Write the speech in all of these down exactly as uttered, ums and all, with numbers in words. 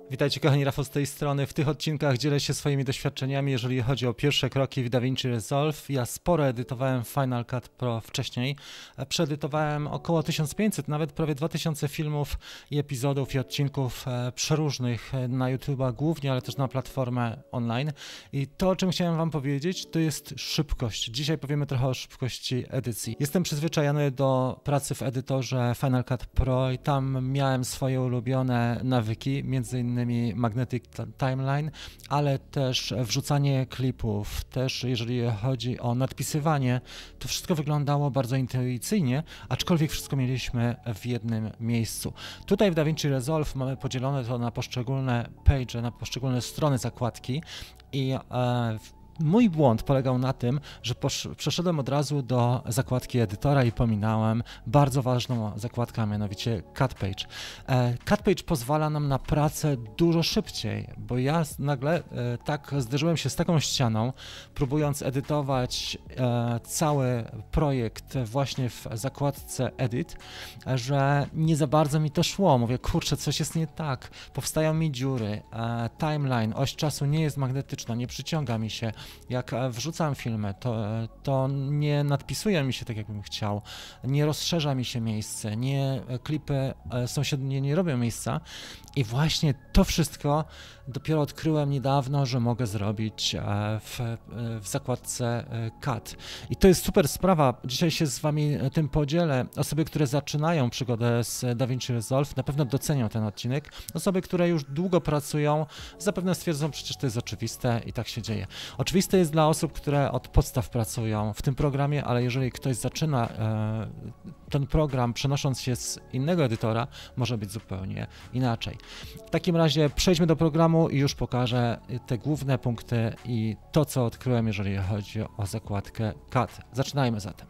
Witajcie kochani, Rafał z tej strony. W tych odcinkach dzielę się swoimi doświadczeniami, jeżeli chodzi o pierwsze kroki w DaVinci Resolve. Ja sporo edytowałem Final Cut Pro wcześniej. Przeedytowałem około tysiąc pięćset, nawet prawie dwa tysiące filmów i epizodów i odcinków przeróżnych na YouTube'a głównie, ale też na platformę online. I to, o czym chciałem wam powiedzieć, to jest szybkość. Dzisiaj powiemy trochę o szybkości edycji. Jestem przyzwyczajony do pracy w edytorze Final Cut Pro i tam miałem swoje ulubione nawyki, między innymi Magnetic Timeline, ale też wrzucanie klipów, też jeżeli chodzi o nadpisywanie, to wszystko wyglądało bardzo intuicyjnie, aczkolwiek wszystko mieliśmy w jednym miejscu. Tutaj w DaVinci Resolve mamy podzielone to na poszczególne page, na poszczególne strony zakładki i e, mój błąd polegał na tym, że przeszedłem od razu do zakładki edytora i pominąłem bardzo ważną zakładkę, a mianowicie Cut Page. Cut Page pozwala nam na pracę dużo szybciej, bo ja nagle tak zderzyłem się z taką ścianą, próbując edytować cały projekt właśnie w zakładce Edit, że nie za bardzo mi to szło. Mówię, kurczę, coś jest nie tak, powstają mi dziury, timeline, oś czasu nie jest magnetyczna, nie przyciąga mi się. Jak wrzucam filmy, to, to nie nadpisuje mi się tak, jakbym chciał, nie rozszerza mi się miejsce, nie klipy sąsiednie nie robią miejsca i właśnie to wszystko dopiero odkryłem niedawno, że mogę zrobić w, w zakładce Cut. I to jest super sprawa, dzisiaj się z wami tym podzielę. Osoby, które zaczynają przygodę z DaVinci Resolve, na pewno docenią ten odcinek. Osoby, które już długo pracują, zapewne stwierdzą, przecież to jest oczywiste i tak się dzieje. Oczywiste jest dla osób, które od podstaw pracują w tym programie, ale jeżeli ktoś zaczyna e, ten program przenosząc się z innego edytora, może być zupełnie inaczej. W takim razie przejdźmy do programu i już pokażę te główne punkty i to, co odkryłem, jeżeli chodzi o zakładkę Cut. Zaczynajmy zatem.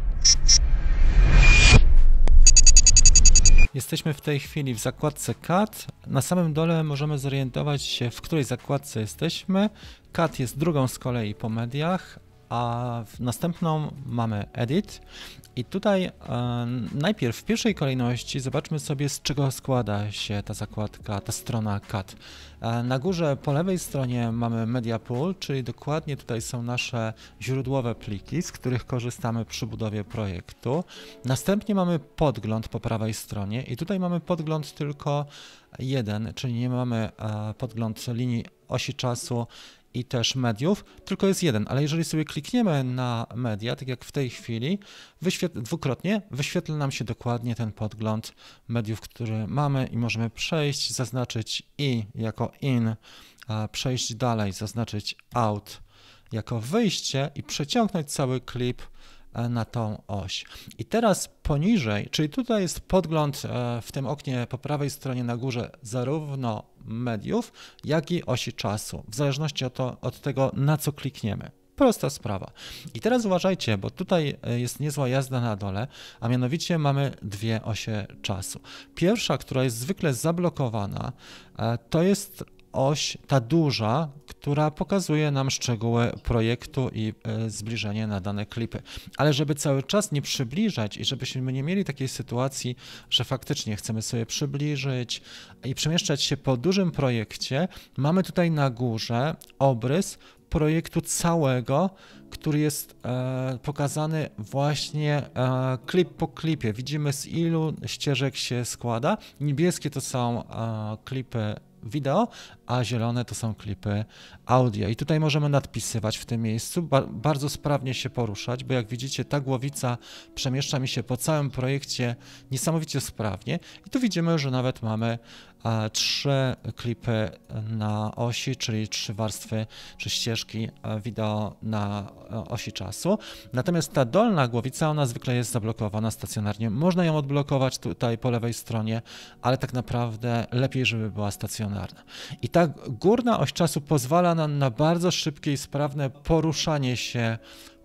Jesteśmy w tej chwili w zakładce Cut. Na samym dole możemy zorientować się, w której zakładce jesteśmy. Cut jest drugą z kolei po mediach, a w następną mamy Edit. I tutaj e, najpierw w pierwszej kolejności zobaczmy sobie, z czego składa się ta zakładka, ta strona Cut. E, na górze po lewej stronie mamy Media Pool, czyli dokładnie tutaj są nasze źródłowe pliki, z których korzystamy przy budowie projektu. Następnie mamy podgląd po prawej stronie i tutaj mamy podgląd tylko jeden, czyli nie mamy e, podgląd linii osi czasu i też mediów, tylko jest jeden, ale jeżeli sobie klikniemy na media, tak jak w tej chwili, wyświetl, dwukrotnie wyświetla nam się dokładnie ten podgląd mediów, który mamy i możemy przejść, zaznaczyć i jako in, przejść dalej, zaznaczyć out jako wyjście i przeciągnąć cały klip na tą oś. I teraz poniżej, czyli tutaj jest podgląd w tym oknie po prawej stronie na górze zarówno mediów, jak i osi czasu, w zależności od, to, od tego, na co klikniemy. Prosta sprawa. I teraz uważajcie, bo tutaj jest niezła jazda na dole, a mianowicie mamy dwie osie czasu. Pierwsza, która jest zwykle zablokowana, to jest oś, ta duża, która pokazuje nam szczegóły projektu i y, zbliżenie na dane klipy. Ale żeby cały czas nie przybliżać i żebyśmy nie mieli takiej sytuacji, że faktycznie chcemy sobie przybliżyć i przemieszczać się po dużym projekcie, mamy tutaj na górze obrys projektu całego, który jest e, pokazany właśnie e, klip po klipie. Widzimy, z ilu ścieżek się składa. Niebieskie to są e, klipy wideo, a zielone to są klipy audio. I tutaj możemy nadpisywać w tym miejscu, ba bardzo sprawnie się poruszać, bo jak widzicie, ta głowica przemieszcza mi się po całym projekcie niesamowicie sprawnie. I tu widzimy, że nawet mamy a, trzy klipy na osi, czyli trzy warstwy, czy ścieżki wideo na osi czasu. Natomiast ta dolna głowica, ona zwykle jest zablokowana stacjonarnie. Można ją odblokować tutaj po lewej stronie, ale tak naprawdę lepiej, żeby była stacjonarna. I ta górna oś czasu pozwala nam na bardzo szybkie i sprawne poruszanie się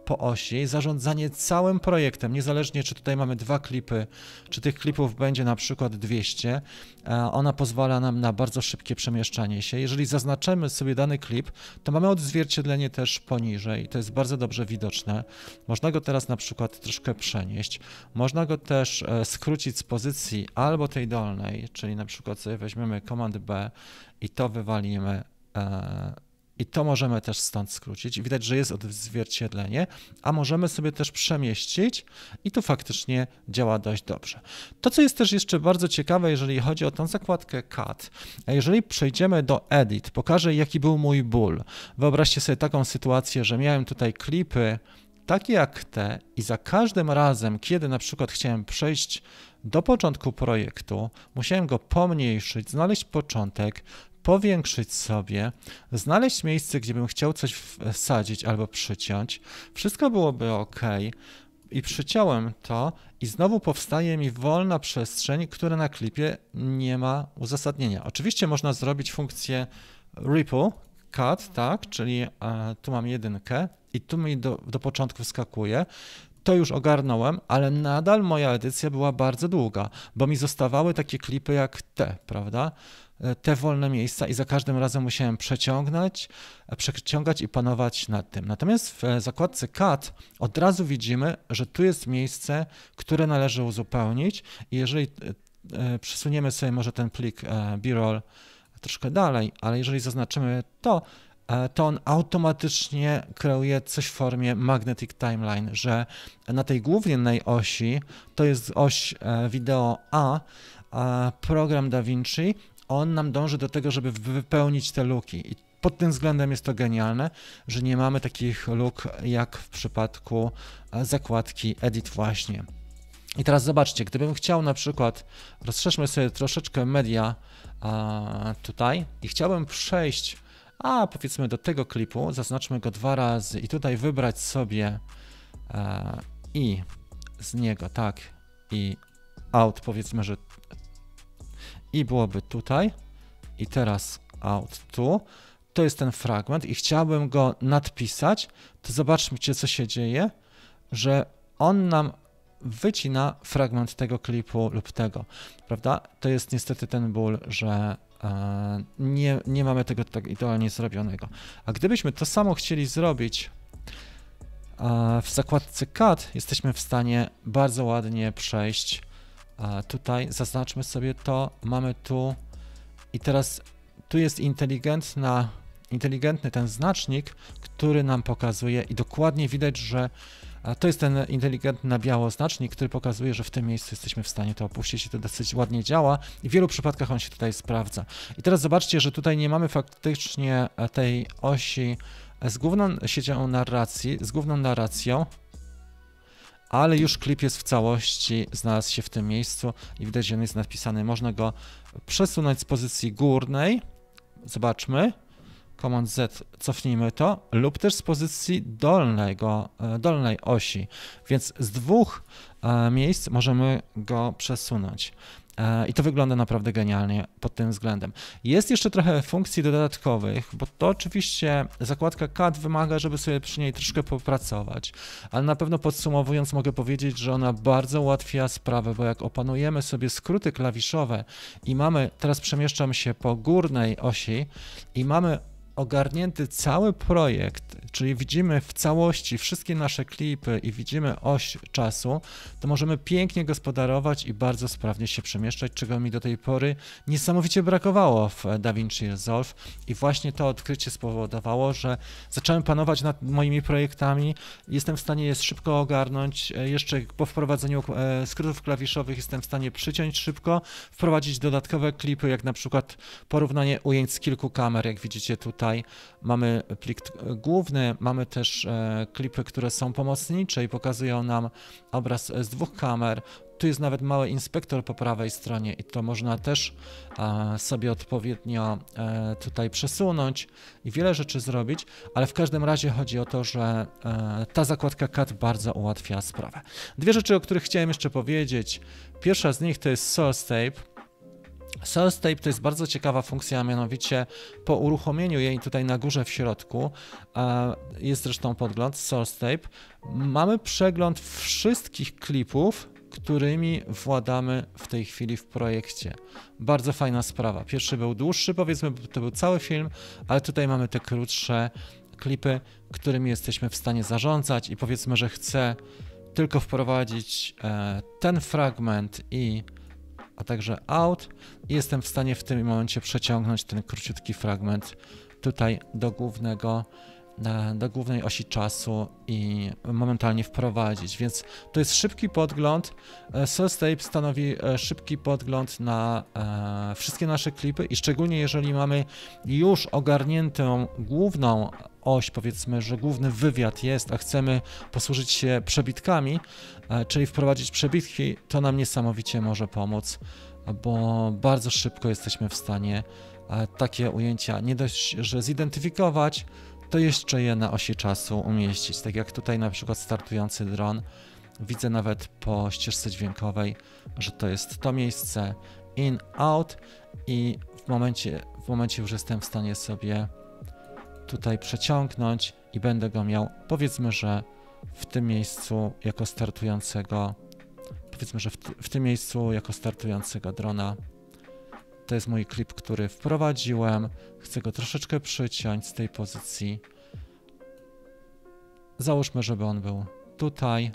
po osi, zarządzanie całym projektem, niezależnie czy tutaj mamy dwa klipy, czy tych klipów będzie na przykład dwieście, ona pozwala nam na bardzo szybkie przemieszczanie się. Jeżeli zaznaczymy sobie dany klip, to mamy odzwierciedlenie też poniżej, to jest bardzo dobrze widoczne. Można go teraz na przykład troszkę przenieść, można go też skrócić z pozycji albo tej dolnej, czyli na przykład sobie weźmiemy Command B i to wywalimy, i to możemy też stąd skrócić. Widać, że jest odzwierciedlenie, a możemy sobie też przemieścić i to faktycznie działa dość dobrze. To, co jest też jeszcze bardzo ciekawe, jeżeli chodzi o tą zakładkę Cut, a jeżeli przejdziemy do Edit, pokażę, jaki był mój ból. Wyobraźcie sobie taką sytuację, że miałem tutaj klipy takie jak te i za każdym razem, kiedy na przykład chciałem przejść do początku projektu, musiałem go pomniejszyć, znaleźć początek, powiększyć sobie, znaleźć miejsce, gdzie bym chciał coś wsadzić albo przyciąć. Wszystko byłoby ok i przyciąłem to i znowu powstaje mi wolna przestrzeń, która na klipie nie ma uzasadnienia. Oczywiście można zrobić funkcję ripple, cut, tak, czyli e, tu mam jedynkę i tu mi do, do początku wskakuje. To już ogarnąłem, ale nadal moja edycja była bardzo długa, bo mi zostawały takie klipy jak te, prawda? Te wolne miejsca i za każdym razem musiałem przeciągnąć, przeciągać i panować nad tym. Natomiast w zakładce Cut od razu widzimy, że tu jest miejsce, które należy uzupełnić i jeżeli przesuniemy sobie może ten plik B-roll troszkę dalej, ale jeżeli zaznaczymy to, to on automatycznie kreuje coś w formie magnetic timeline, że na tej głównej osi, to jest oś wideo A, a program DaVinci, on nam dąży do tego, żeby wypełnić te luki. I pod tym względem jest to genialne, że nie mamy takich luk jak w przypadku zakładki Edit właśnie. I teraz zobaczcie, gdybym chciał na przykład, rozszerzmy sobie troszeczkę media a, tutaj i chciałbym przejść, a powiedzmy do tego klipu, zaznaczmy go dwa razy i tutaj wybrać sobie a, i z niego, tak, i out, powiedzmy, że i byłoby tutaj i teraz out tu, to jest ten fragment i chciałbym go nadpisać, to zobaczcie, co się dzieje, że on nam wycina fragment tego klipu lub tego, prawda? To jest niestety ten ból, że e, nie, nie mamy tego tak idealnie zrobionego. A gdybyśmy to samo chcieli zrobić e, w zakładce Cut, jesteśmy w stanie bardzo ładnie przejść e, tutaj, zaznaczmy sobie to, mamy tu i teraz tu jest inteligentna, inteligentny ten znacznik, który nam pokazuje i dokładnie widać, że to jest ten inteligentny na biało znacznik, który pokazuje, że w tym miejscu jesteśmy w stanie to opuścić i to dosyć ładnie działa i w wielu przypadkach on się tutaj sprawdza. I teraz zobaczcie, że tutaj nie mamy faktycznie tej osi z główną siecią narracji, z główną narracją, ale już klip jest w całości, znalazł się w tym miejscu i widać, że on jest napisany. Można go przesunąć z pozycji górnej, zobaczmy, Command Z, cofnijmy to, lub też z pozycji dolnego, dolnej osi, więc z dwóch miejsc możemy go przesunąć. I to wygląda naprawdę genialnie pod tym względem. Jest jeszcze trochę funkcji dodatkowych, bo to oczywiście zakładka Cut wymaga, żeby sobie przy niej troszkę popracować, ale na pewno podsumowując mogę powiedzieć, że ona bardzo ułatwia sprawę, bo jak opanujemy sobie skróty klawiszowe i mamy, teraz przemieszczam się po górnej osi i mamy ogarnięty cały projekt, czyli widzimy w całości wszystkie nasze klipy i widzimy oś czasu, to możemy pięknie gospodarować i bardzo sprawnie się przemieszczać, czego mi do tej pory niesamowicie brakowało w DaVinci Resolve i właśnie to odkrycie spowodowało, że zacząłem panować nad moimi projektami, jestem w stanie je szybko ogarnąć, jeszcze po wprowadzeniu skrótów klawiszowych jestem w stanie przyciąć szybko, wprowadzić dodatkowe klipy, jak na przykład porównanie ujęć z kilku kamer, jak widzicie tutaj. Tutaj mamy plik główny, mamy też e, klipy, które są pomocnicze i pokazują nam obraz z dwóch kamer. Tu jest nawet mały inspektor po prawej stronie i to można też e, sobie odpowiednio e, tutaj przesunąć i wiele rzeczy zrobić, ale w każdym razie chodzi o to, że e, ta zakładka Cut bardzo ułatwia sprawę. Dwie rzeczy, o których chciałem jeszcze powiedzieć. Pierwsza z nich to jest Source Tape. Source Tape to jest bardzo ciekawa funkcja, mianowicie po uruchomieniu jej tutaj na górze w środku, jest zresztą podgląd Source Tape, mamy przegląd wszystkich klipów, którymi władamy w tej chwili w projekcie. Bardzo fajna sprawa. Pierwszy był dłuższy, powiedzmy, to był cały film, ale tutaj mamy te krótsze klipy, którymi jesteśmy w stanie zarządzać i powiedzmy, że chcę tylko wprowadzić ten fragment i a także out i jestem w stanie w tym momencie przeciągnąć ten króciutki fragment tutaj do głównego, do głównej osi czasu i momentalnie wprowadzić, więc to jest szybki podgląd. Source Tape stanowi szybki podgląd na e, wszystkie nasze klipy i szczególnie jeżeli mamy już ogarniętą główną oś, powiedzmy, że główny wywiad jest, a chcemy posłużyć się przebitkami, e, czyli wprowadzić przebitki, to nam niesamowicie może pomóc, bo bardzo szybko jesteśmy w stanie e, takie ujęcia nie dość, że zidentyfikować, to jeszcze je na osi czasu umieścić. Tak jak tutaj na przykład startujący dron, widzę nawet po ścieżce dźwiękowej, że to jest to miejsce in, out i w momencie, w momencie już jestem w stanie sobie tutaj przeciągnąć i będę go miał, powiedzmy, że w tym miejscu jako startującego, powiedzmy, że w, w tym miejscu jako startującego drona. To jest mój klip, który wprowadziłem. Chcę go troszeczkę przyciąć z tej pozycji. Załóżmy, żeby on był tutaj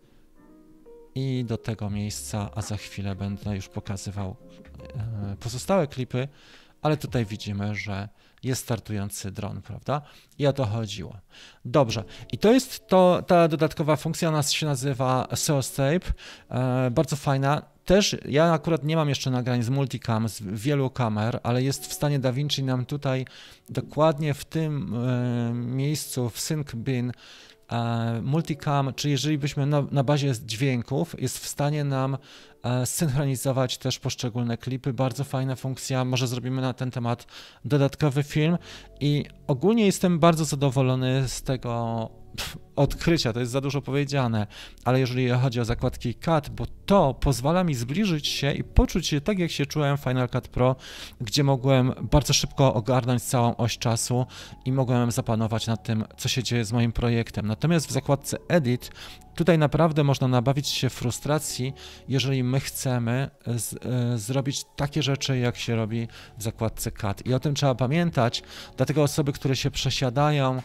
i do tego miejsca, a za chwilę będę już pokazywał pozostałe klipy, ale tutaj widzimy, że jest startujący dron, prawda? I o to chodziło. Dobrze. I to jest to, ta dodatkowa funkcja, ona się nazywa Source Tape. E, bardzo fajna. Też ja akurat nie mam jeszcze nagrań z multicam, z wielu kamer, ale jest w stanie DaVinci nam tutaj dokładnie w tym e, miejscu w Sync Bin e, multicam, czyli jeżeli byśmy na, na bazie dźwięków, jest w stanie nam e, synchronizować też poszczególne klipy. Bardzo fajna funkcja, może zrobimy na ten temat dodatkowy film i ogólnie jestem bardzo zadowolony z tego Pff, odkrycia, to jest za dużo powiedziane, ale jeżeli chodzi o zakładki Cut, bo to pozwala mi zbliżyć się i poczuć się tak, jak się czułem w Final Cut Pro, gdzie mogłem bardzo szybko ogarnąć całą oś czasu i mogłem zapanować nad tym, co się dzieje z moim projektem. Natomiast w zakładce Edit tutaj naprawdę można nabawić się frustracji, jeżeli my chcemy z, y, zrobić takie rzeczy, jak się robi w zakładce Cut. I o tym trzeba pamiętać, dlatego osoby, które się przesiadają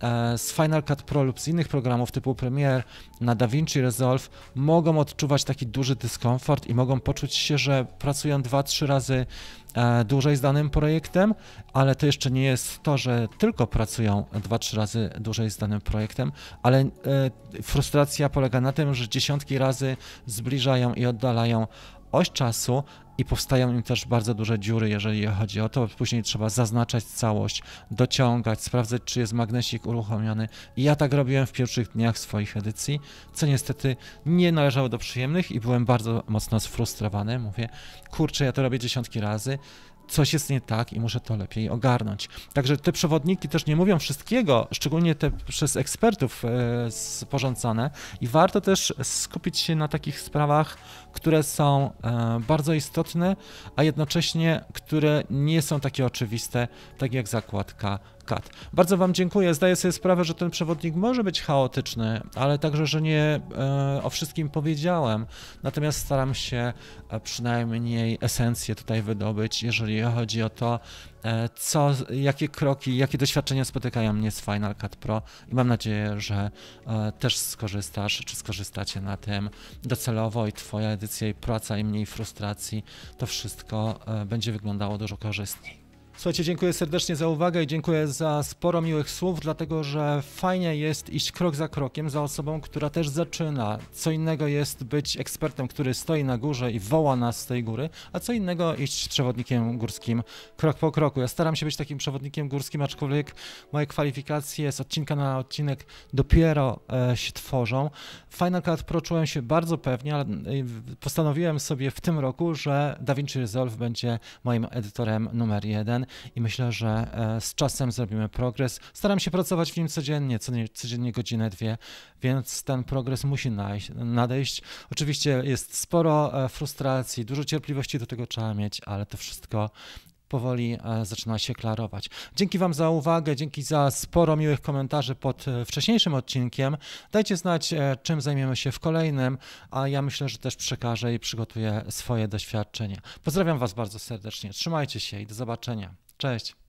z Final Cut Pro lub z innych programów typu Premiere na DaVinci Resolve mogą odczuwać taki duży dyskomfort i mogą poczuć się, że pracują dwa trzy razy dłużej z danym projektem, ale to jeszcze nie jest to, że tylko pracują dwa trzy razy dłużej z danym projektem, ale frustracja polega na tym, że dziesiątki razy zbliżają i oddalają oś czasu i powstają im też bardzo duże dziury, jeżeli chodzi o to. Później trzeba zaznaczać całość, dociągać, sprawdzać, czy jest magnesik uruchomiony. I ja tak robiłem w pierwszych dniach swoich edycji, co niestety nie należało do przyjemnych i byłem bardzo mocno sfrustrowany. Mówię, kurczę, ja to robię dziesiątki razy, coś jest nie tak i muszę to lepiej ogarnąć. Także te przewodniki też nie mówią wszystkiego, szczególnie te przez ekspertów e, sporządzane i warto też skupić się na takich sprawach, które są e, bardzo istotne, a jednocześnie, które nie są takie oczywiste, tak jak zakładka Cut. Bardzo Wam dziękuję. Zdaję sobie sprawę, że ten przewodnik może być chaotyczny, ale także, że nie e, o wszystkim powiedziałem. Natomiast staram się e, przynajmniej esencję tutaj wydobyć, jeżeli chodzi o to, e, co, jakie kroki, jakie doświadczenia spotykają mnie z Final Cut Pro i mam nadzieję, że e, też skorzystasz, czy skorzystacie na tym docelowo i Twoja edycja i praca i mniej frustracji, to wszystko e, będzie wyglądało dużo korzystniej. Słuchajcie, dziękuję serdecznie za uwagę i dziękuję za sporo miłych słów, dlatego że fajnie jest iść krok za krokiem za osobą, która też zaczyna. Co innego jest być ekspertem, który stoi na górze i woła nas z tej góry, a co innego iść przewodnikiem górskim krok po kroku. Ja staram się być takim przewodnikiem górskim, aczkolwiek moje kwalifikacje z odcinka na odcinek dopiero e, się tworzą. W Final Cut Pro czułem się bardzo pewnie, ale postanowiłem sobie w tym roku, że DaVinci Resolve będzie moim edytorem numer jeden. i myślę, że e, z czasem zrobimy progres. Staram się pracować w nim codziennie, codziennie godzinę, dwie, więc ten progres musi nadejść. Oczywiście jest sporo e, frustracji, dużo cierpliwości do tego trzeba mieć, ale to wszystko powoli zaczyna się klarować. Dzięki Wam za uwagę, dzięki za sporo miłych komentarzy pod wcześniejszym odcinkiem. Dajcie znać, czym zajmiemy się w kolejnym, a ja myślę, że też przekażę i przygotuję swoje doświadczenia. Pozdrawiam Was bardzo serdecznie, trzymajcie się i do zobaczenia. Cześć!